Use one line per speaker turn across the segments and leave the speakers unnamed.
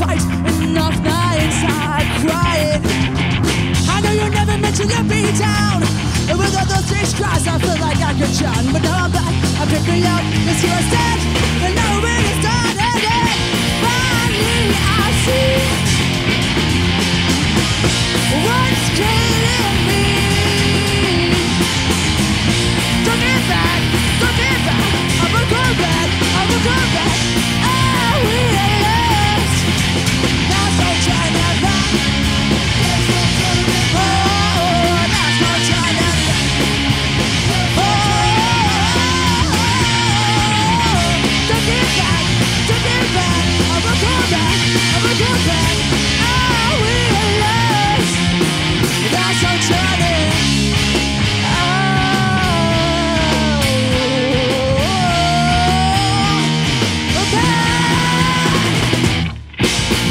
fight, enough nights I cried. I know you never meant to let me down, and with all those stage cries I feel like I could drown. But now I'm back, I pick me up, cause you're dead, and now we're started it. Finally I see what's killing me. Don't get back, don't get back, I will go back, I will go back. I will last. That's no China back. Oh, that's no China back. Oh, don't get back, don't get back. I will go back, I will go back. I will last. That's no China.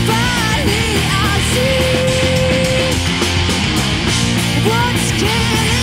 What's killing